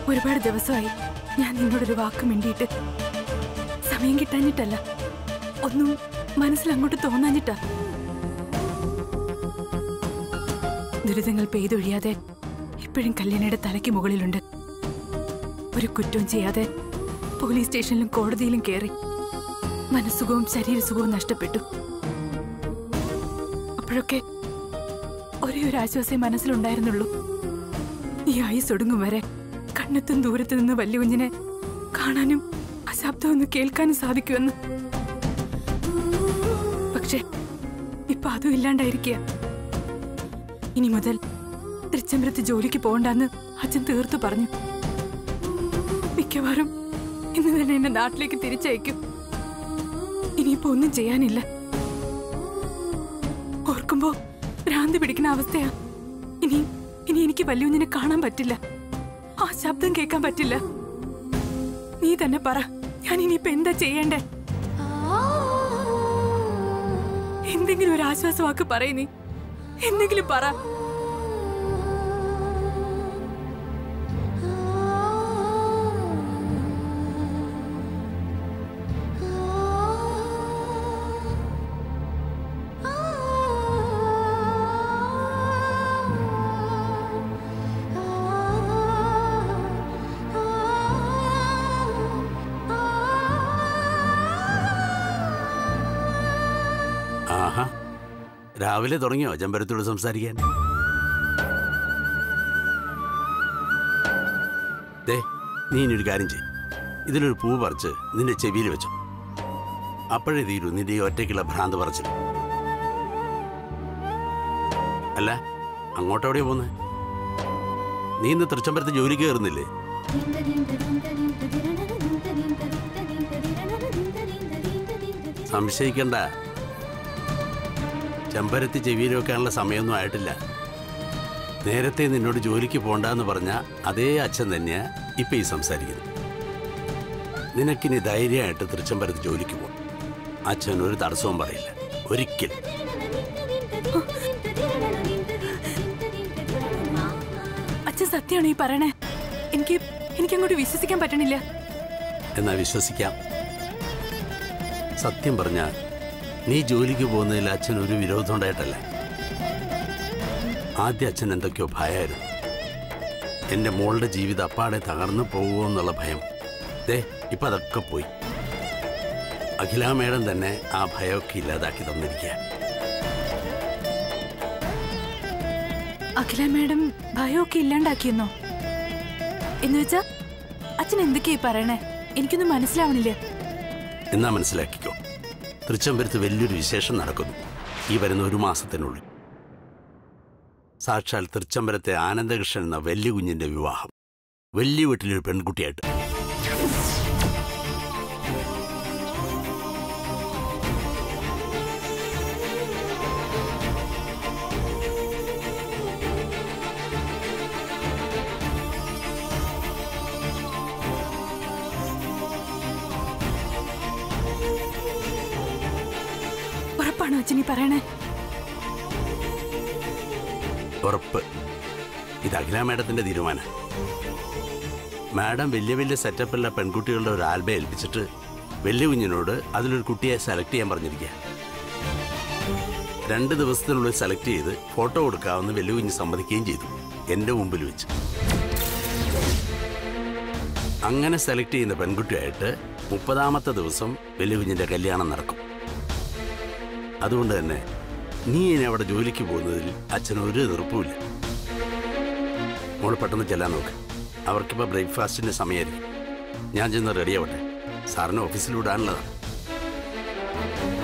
ഒരുപാട് ദിവസമായി ഞാൻ നിന്നോടൊരു വാക്ക് മിണ്ടിയിട്ട്. സമയം കിട്ടാഞ്ഞിട്ടല്ല, ഒന്നും മനസ്സിൽ അങ്ങോട്ട് തോന്നാഞ്ഞിട്ടാ. ദുരിതങ്ങൾ പെയ്തൊഴിയാതെ ഇപ്പോഴും കല്യാണിയുടെ തലയ്ക്ക് മുകളിലുണ്ട്. ഒരു കുറ്റവും ചെയ്യാതെ പോലീസ് സ്റ്റേഷനിലും കോടതിയിലും കയറി മനസ്സുഖവും ശരീരസുഖവും നഷ്ടപ്പെട്ടു. അപ്പോഴൊക്കെ ഒരേ ഒരു ആശ്വാസേ മനസ്സിലുണ്ടായിരുന്നുള്ളൂ. ഈ ആയുസ് ഒടുങ്ങും വരെ കണ്ണെത്തും ദൂരത്ത് നിന്ന് വലിയ കുഞ്ഞിനെ കാണാനും ആ ശബ്ദം ഒന്ന് കേൾക്കാനും സാധിക്കുമെന്ന്. പക്ഷെ ഇപ്പൊ അതും ഇല്ലാണ്ടായിരിക്കുക. ഇനി മുതൽ തൃച്ചംബരത്ത് ജോലിക്ക് പോകണ്ടെന്ന് അച്ഛൻ തീർത്തു പറഞ്ഞു. മിക്കവാറും ഇന്ന് തന്നെ എന്നെ നാട്ടിലേക്ക് തിരിച്ചയക്കും. ഇനിയിപ്പോ ഒന്നും ചെയ്യാനില്ല. ഓർക്കുമ്പോ ഭ്രാന്തി പിടിക്കുന്ന അവസ്ഥയാ. ഇനി എനിക്ക് വല്യുഞ്ഞിനെ കാണാൻ പറ്റില്ല, ആ ശബ്ദം കേൾക്കാൻ പറ്റില്ല. നീ തന്നെ പറ, ഞാൻ ഇനിയിപ്പോ എന്താ ചെയ്യണ്ടേ? എന്തെങ്കിലും ഒരു ആശ്വാസവാക്ക് പറയ്, നീ എന്തെങ്കിലും പറ. രാവിലെ തുടങ്ങിയോ ചെമ്പരത്തോട് സംസാരിക്കാൻ? ദേ, നീ ഇനിയൊരു കാര്യം ചെയ്യും, ഇതിലൊരു പൂ പറിച്ച് നിന്റെ ചെവിയിൽ വെച്ചോ. അപ്പോഴേ തീരൂ നിന്റെ ഈ ഒറ്റയ്ക്കുള്ള ഭ്രാന്ത് പറിച്ചിട്ട്. അല്ല, അങ്ങോട്ടെവിടെയാ പോകുന്നത്? നീ ഇന്ന് തൃച്ചംബരത്ത് ജോലിക്ക് കയറുന്നില്ലേ? സംശയിക്കണ്ട, ചെമ്പരത്തി ചെവിയിൽ വെക്കാനുള്ള സമയമൊന്നും ആയിട്ടില്ല. നേരത്തെ നിന്നോട് ജോലിക്ക് പോണ്ടെന്ന് പറഞ്ഞ അതേ അച്ഛൻ തന്നെയാ ഇപ്പൊ ഈ സംസാരിക്കുന്നത്. നിനക്കിനി ധൈര്യമായിട്ട് തൃച്ചംബരത്ത് ജോലിക്ക് പോകും. അച്ഛൻ ഒരു തടസ്സവും പറയില്ല, ഒരിക്കലും. അച്ഛൻ സത്യമാണോ ഈ പറയണേ? എനിക്കങ്ങോട്ട് വിശ്വസിക്കാൻ പറ്റണില്ല. എന്നാ വിശ്വസിക്കാം. സത്യം പറഞ്ഞ നീ ജോലിക്ക് പോകുന്നതിൽ അച്ഛൻ ഒരു വിരോധം ഉണ്ടായിട്ടല്ല. ആദ്യം അച്ഛൻ എന്തൊക്കെയോ ഭയമായിരുന്നു. എൻ്റെ മോളുടെ ജീവിതം അപ്പാടെ തകർന്നു പോകുമോ എന്നുള്ള ഭയം. ദേ, ഇപ്പം അതൊക്കെ പോയി. അഖില മേഡം തന്നെ ആ ഭയമൊക്കെ ഇല്ലാതാക്കി തന്നിരിക്കുക. അഖില മേഡം ഭയമൊക്കെ ഇല്ലാണ്ടാക്കിയെന്നോ? എന്നുവെച്ചാ അച്ഛൻ എന്തൊക്കെയായി പറയണേ? എനിക്കൊന്നും മനസ്സിലാവണില്ല. എന്നാ മനസ്സിലാക്കിക്കോ, തൃച്ചംബരത്ത് വലിയൊരു വിശേഷം നടക്കുന്നു ഈ വരുന്ന ഒരു മാസത്തിനുള്ളിൽ. സാക്ഷാൽ തൃച്ചംബരത്തെ ആനന്ദകൃഷ്ണൻ എന്ന വലിയ കുഞ്ഞിന്റെ വിവാഹം, വലിയ വീട്ടിലൊരു പെൺകുട്ടിയായിട്ട്. ഉറപ്പാണോ അച്ഛനീ പറയണേ? ഉറപ്പ്. ഇത് അഖില മേഡത്തിന്റെ തീരുമാനം. മാഡം വലിയ വലിയ സെറ്റപ്പുള്ള പെൺകുട്ടികളുടെ ഒരു ആൽബം ഏൽപ്പിച്ചിട്ട് വലിയ കുഞ്ഞിനോട് അതിലൊരു കുട്ടിയെ സെലക്ട് ചെയ്യാൻ പറഞ്ഞിരിക്കുക. 2 ദിവസത്തിനുള്ളിൽ സെലക്ട് ചെയ്ത് ഫോട്ടോ കൊടുക്കാമെന്ന് വലിയ കുഞ്ഞ് സമ്മതിക്കുകയും ചെയ്തു, എൻ്റെ മുമ്പിൽ വെച്ച്. അങ്ങനെ സെലക്ട് ചെയ്യുന്ന പെൺകുട്ടിയായിട്ട് 30ാമത്തെ ദിവസം വലിയ കുഞ്ഞിൻ്റെ കല്യാണം നടക്കും. അതുകൊണ്ട് തന്നെ നീ ഇനി അവിടെ ജോലിക്ക് പോകുന്നതിൽ അച്ഛനൊരു എതിർപ്പുമില്ല. മോൾ പെട്ടെന്ന് ചെല്ലാൻ നോക്ക്. അവർക്കിപ്പോൾ ബ്രേക്ക്ഫാസ്റ്റിൻ്റെ സമയമായിരിക്കും. ഞാൻ ചെന്ന് റെഡിയാവട്ടെ, സാറിന് ഓഫീസിൽ വിടാനുള്ളതാണ്.